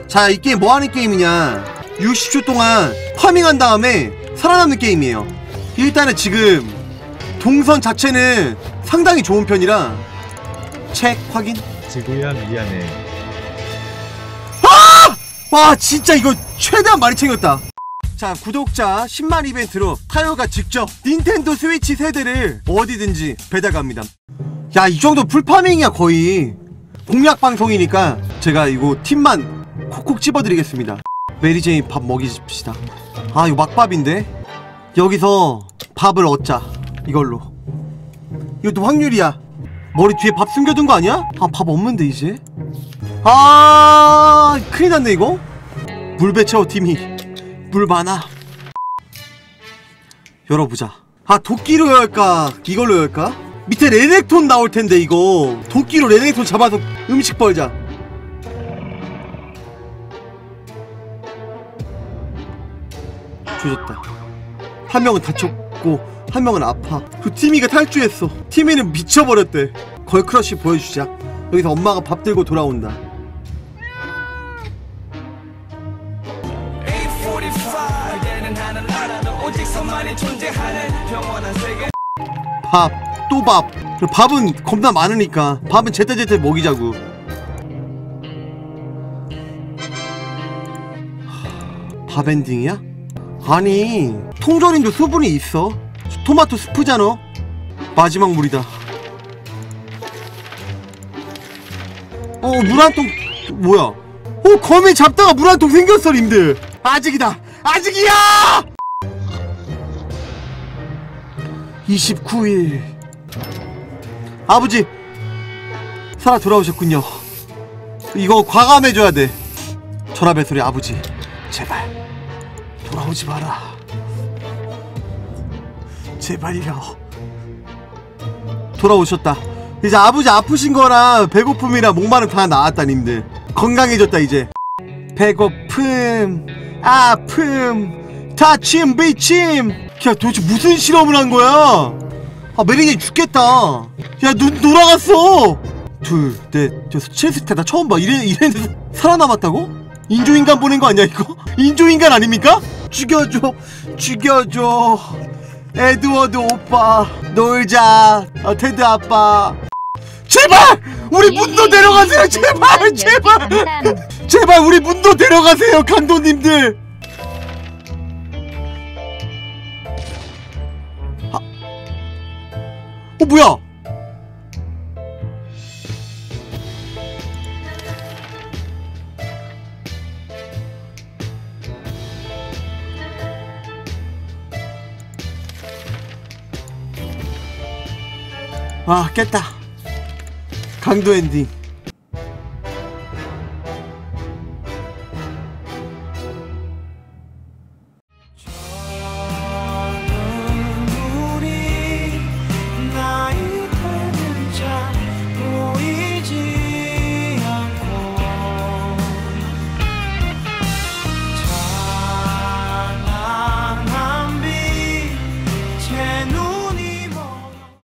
자, 이 게임 뭐하는 게임이냐, 60초 동안 파밍한 다음에 살아남는 게임이에요. 일단은 지금 동선 자체는 상당히 좋은 편이라 책 확인. 지구야 미안해. 와 진짜 이거 최대한 많이 챙겼다. 자, 구독자 10만 이벤트로 타요가 직접 닌텐도 스위치 세대를 어디든지 배달갑니다. 야, 이 정도 풀파밍이야. 거의 공략 방송이니까 제가 이거 팀만 콕콕 집어드리겠습니다. 메리제인 밥 먹이십시다. 아, 이거 막밥인데 여기서 밥을 얻자. 이걸로. 이것도 확률이야. 머리 뒤에 밥 숨겨둔 거 아니야? 아, 밥 없는데 이제. 아, 큰일 났네 이거. 물배 채워 팀이. 물 많아. 열어보자. 아, 도끼로 열까 이걸로 열까? 밑에 레넥톤 나올텐데 이거 도끼로 레넥톤 잡아서 음식 벌자. 조졌다. 한 명은 다쳤고 한 명은 아파. 그 티미가 탈주했어. 티미는 미쳐버렸대. 걸크러쉬 보여주자. 여기서 엄마가 밥 들고 돌아온다. 밥, 또 밥. 밥은 겁나 많으니까 밥은 제때제때 먹이자고. 밥 엔딩이야? 아니, 통조림도 수분이 있어. 토마토 스프잖아. 마지막 물이다. 물 한 통. 뭐야? 거미 잡다가 물 한 통 생겼어 님들. 아직이다. 아직이야. 29일. 아버지 살아 돌아오셨군요. 이거 과감해줘야 돼. 전화벨 소리. 아버지 제발 돌아오지 마라. 제발요. 돌아오셨다. 이제 아버지 아프신 거랑 배고픔이랑 목마름 다 나았다 님들. 건강해졌다 이제. 배고픔, 아픔, 다침, 비침. 야, 도대체 무슨 실험을 한 거야? 아, 메리니 죽겠다. 야, 눈 돌아갔어. 둘, 넷, 여섯, 칠스테. 나 처음 봐. 이랬는데 살아남았다고? 인조인간 보낸 거 아니야 이거? 인조인간 아닙니까? 죽여줘, 죽여줘. 에드워드 오빠 놀자. 테드 아빠 제발 우리 문도 데려가세요. 제발 제발 제발 우리 문도 데려가세요 강도님들. 뭐야? 아, 깼다. 강도 엔딩.